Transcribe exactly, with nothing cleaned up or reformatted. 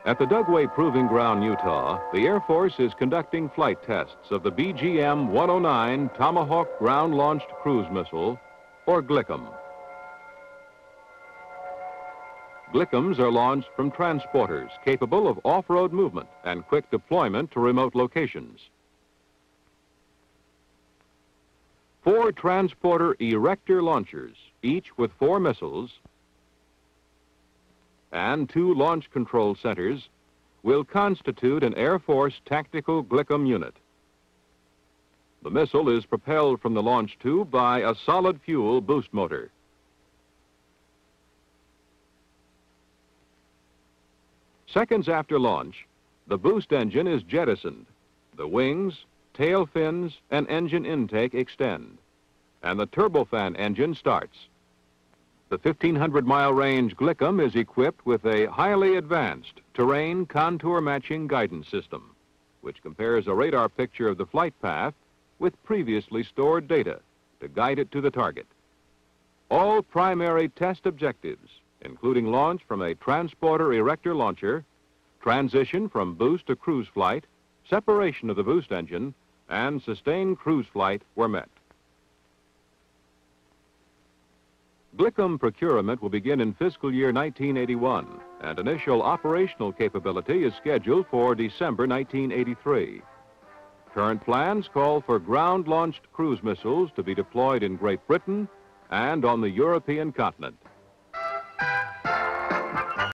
At the Dugway Proving Ground, Utah, the Air Force is conducting flight tests of the B G M one oh nine Tomahawk Ground-Launched Cruise Missile, or G L C M. G L C Ms are launched from transporters capable of off-road movement and quick deployment to remote locations. Four transporter erector launchers, each with four missiles, and two launch control centers, will constitute an Air Force tactical G L C M unit. The missile is propelled from the launch tube by a solid fuel boost motor. Seconds after launch, the boost engine is jettisoned. The wings, tail fins, and engine intake extend, and the turbofan engine starts. The fifteen hundred mile range G L C M is equipped with a highly advanced terrain contour matching guidance system, which compares a radar picture of the flight path with previously stored data to guide it to the target. All primary test objectives, including launch from a transporter erector launcher, transition from boost to cruise flight, separation of the boost engine, and sustained cruise flight, were met. G L C M procurement will begin in fiscal year nineteen eighty-one, and initial operational capability is scheduled for December nineteen eighty-three. Current plans call for ground-launched cruise missiles to be deployed in Great Britain and on the European continent.